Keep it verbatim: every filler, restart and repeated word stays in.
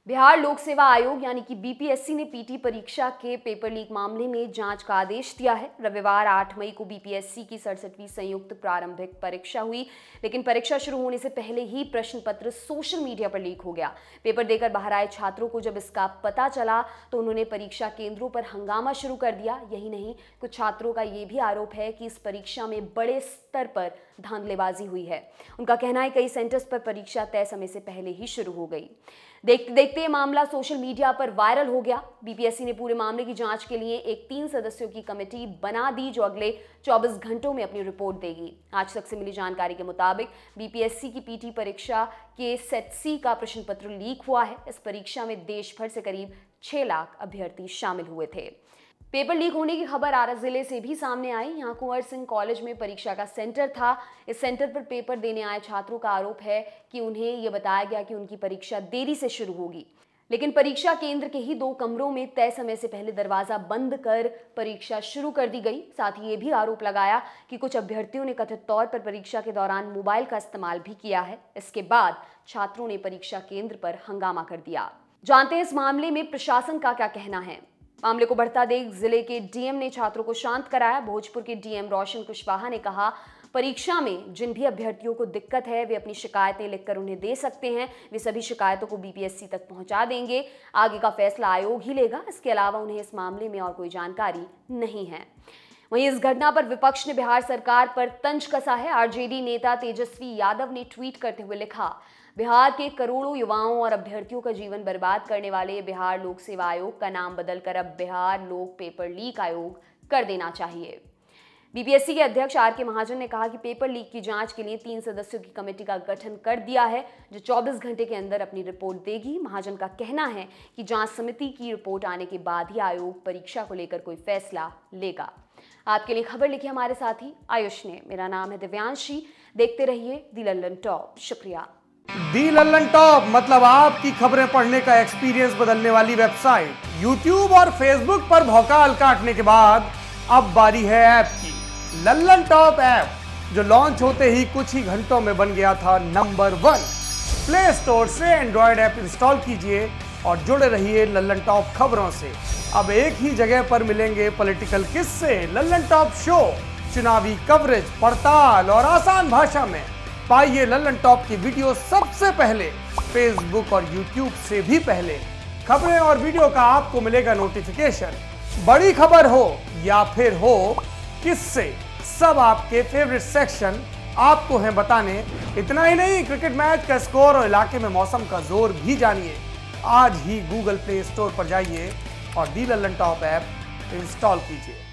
बिहार लोक सेवा आयोग यानी कि बीपीएससी ने पीटी परीक्षा के पेपर लीक मामले में जांच का आदेश दिया है। रविवार आठ मई को बीपीएससी की सड़सठवीं संयुक्त प्रारंभिक परीक्षा हुई, लेकिन परीक्षा शुरू होने से पहले ही प्रश्न पत्र सोशल मीडिया पर लीक हो गया। पेपर देकर बाहर आए छात्रों को जब इसका पता चला तो उन्होंने परीक्षा केंद्रों पर हंगामा शुरू कर दिया। यही नहीं, कुछ छात्रों का ये भी आरोप है कि इस परीक्षा में बड़े स्तर पर धांधलेबाजी हुई है। उनका कहना है कई सेंटर्स पर परीक्षा तय समय से पहले ही शुरू हो गई। देखते देखते ये मामला सोशल मीडिया पर वायरल हो गया। बीपीएससी ने पूरे मामले की जांच के लिए एक तीन सदस्यों की कमेटी बना दी, जो अगले चौबीस घंटों में अपनी रिपोर्ट देगी। आज तक से मिली जानकारी के मुताबिक बीपीएससी की पीटी परीक्षा के सेट सी का प्रश्न पत्र लीक हुआ है। इस परीक्षा में देश भर से करीब छह लाख अभ्यर्थी शामिल हुए थे। पेपर लीक होने की खबर आरा जिले से भी सामने आई। यहाँ कुंवर सिंह कॉलेज में परीक्षा का सेंटर था। इस सेंटर पर पेपर देने आए छात्रों का आरोप है कि उन्हें यह बताया गया कि उनकी परीक्षा देरी से शुरू होगी, लेकिन परीक्षा केंद्र के ही दो कमरों में तय समय से पहले दरवाजा बंद कर परीक्षा शुरू कर दी गई। साथ ही ये भी आरोप लगाया कि कुछ अभ्यर्थियों ने कथित तौर पर परीक्षा के दौरान मोबाइल का इस्तेमाल भी किया है। इसके बाद छात्रों ने परीक्षा केंद्र पर हंगामा कर दिया। जानते हैं इस मामले में प्रशासन का क्या कहना है। मामले को बढ़ता देख जिले के डीएम ने छात्रों को शांत कराया। भोजपुर के डीएम रोशन कुशवाहा ने कहा, परीक्षा में जिन भी अभ्यर्थियों को दिक्कत है वे अपनी शिकायतें लिखकर उन्हें दे सकते हैं। वे सभी शिकायतों को बीपीएससी तक पहुंचा देंगे। आगे का फैसला आयोग ही लेगा। इसके अलावा उन्हें इस मामले में और कोई जानकारी नहीं है। वहीं इस घटना पर विपक्ष ने बिहार सरकार पर तंज कसा है। आरजेडी नेता तेजस्वी यादव ने ट्वीट करते हुए लिखा, बिहार के करोड़ों युवाओं और अभ्यर्थियों का जीवन बर्बाद करने वाले बिहार लोक सेवा आयोग का नाम बदलकर अब बिहार लोक पेपर लीक आयोग कर देना चाहिए। बीपीएससी के अध्यक्ष आर के महाजन ने कहा कि पेपर लीक की जांच के लिए तीन सदस्यों की कमेटी का गठन कर दिया है, जो चौबीस घंटे के अंदर अपनी रिपोर्ट देगी। महाजन का कहना है कि जांच समिति की रिपोर्ट आने के बाद ही आयोग परीक्षा को लेकर कोई फैसला लेगा। आपके लिए खबर लिखी हमारे साथी आयुष ने। मेरा नाम है दिव्यांशी। देखते रहिए दी लल्लन टॉप। शुक्रिया। दी लल्लन टॉप मतलब आपकी खबरें पढ़ने का एक्सपीरियंस बदलने वाली वेबसाइट। यूट्यूब और फेसबुक पर भौकाल काटने के बाद अब बारी है ऐप की। लल्लन टॉप ऐप, जो लॉन्च होते ही कुछ ही घंटों में बन गया था नंबर वन। प्ले स्टोर से एंड्रॉयड ऐप इंस्टॉल कीजिए और जुड़े रहिए लल्लन टॉप खबरों से। अब एक ही जगह पर मिलेंगे पॉलिटिकल किस्से, लल्लन टॉप शो, चुनावी कवरेज, पड़ताल और आसान भाषा में। पाइए लल्लन टॉप की वीडियो सबसे पहले, फेसबुक और यूट्यूब से भी पहले। खबरें और वीडियो का आपको मिलेगा नोटिफिकेशन। बड़ी खबर हो या फिर हो किससे, सब आपके फेवरेट सेक्शन आपको हैं बताने। इतना ही नहीं, क्रिकेट मैच का स्कोर और इलाके में मौसम का जोर भी जानिए। आज ही गूगल प्ले स्टोर पर जाइए और the Lallantop app install कीजिए।